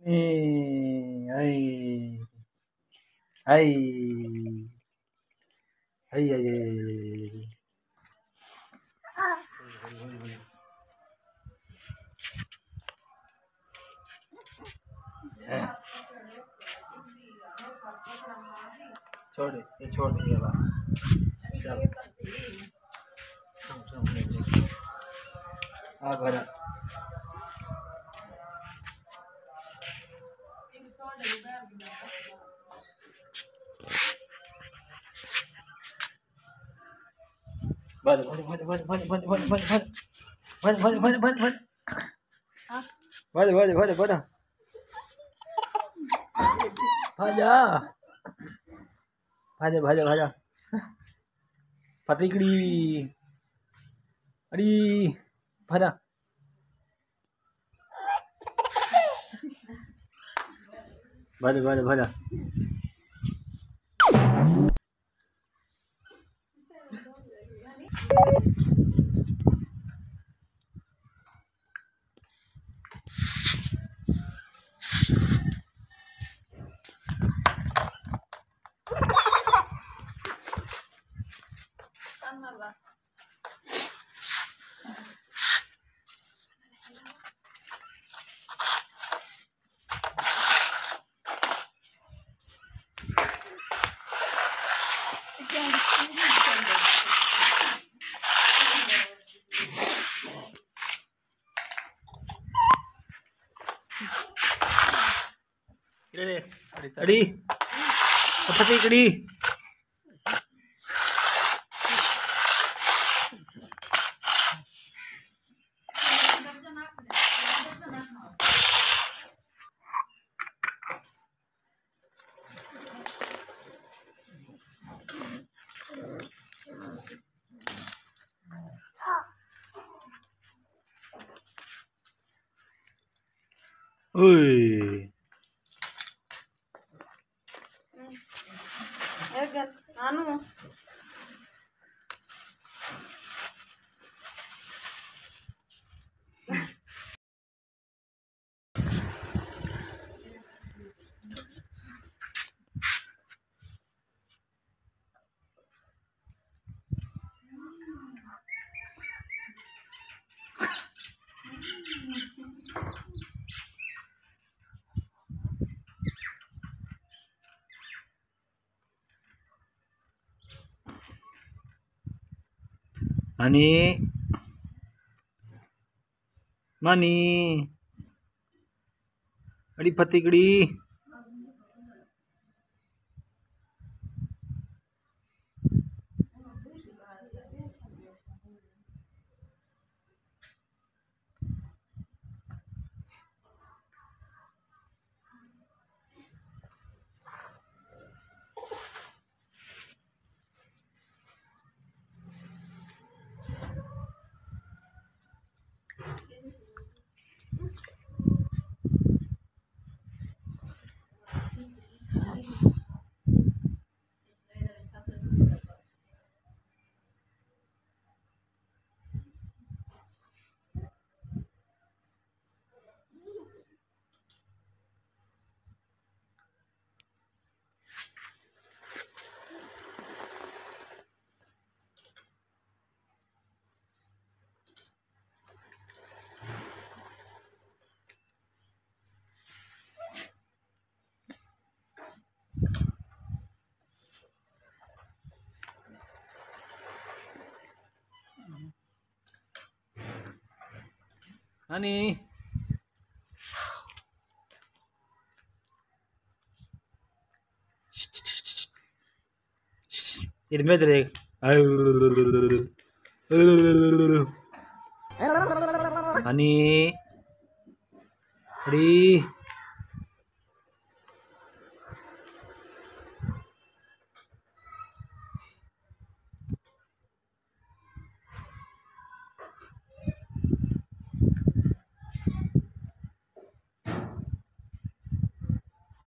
Ay, ay, ay, ay, ay. छोड़ ये छोड़ ये वाला चल आ भरा भर भर भर भर भर भर भर भर भर भर भर भर भर भर भर भर भाजा भाजा भाजा भाजा पतिकड़ी अड़ी भाजा भाजा भाजा भाजा अड़ी पतिकड़ी ओए Anu. आणि मानी अड़ी पतिकड़ी आणि इनमें रे आणि अड़ी